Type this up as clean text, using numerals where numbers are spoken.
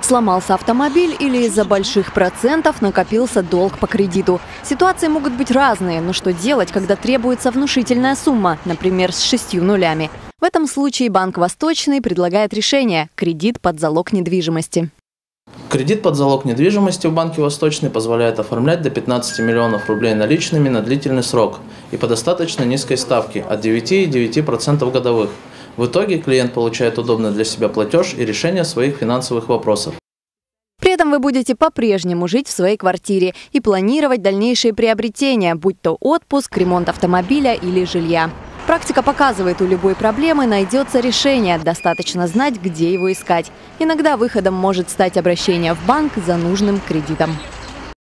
Сломался автомобиль или из-за больших процентов накопился долг по кредиту. Ситуации могут быть разные, но что делать, когда требуется внушительная сумма, например, с 6 нулями? В этом случае Банк Восточный предлагает решение – кредит под залог недвижимости. Кредит под залог недвижимости в Банке Восточный позволяет оформлять до 15 миллионов рублей наличными на длительный срок и по достаточно низкой ставке от 9,9% годовых. В итоге клиент получает удобный для себя платеж и решение своих финансовых вопросов. При этом вы будете по-прежнему жить в своей квартире и планировать дальнейшие приобретения, будь то отпуск, ремонт автомобиля или жилья. Практика показывает, у любой проблемы найдется решение, достаточно знать, где его искать. Иногда выходом может стать обращение в банк за нужным кредитом.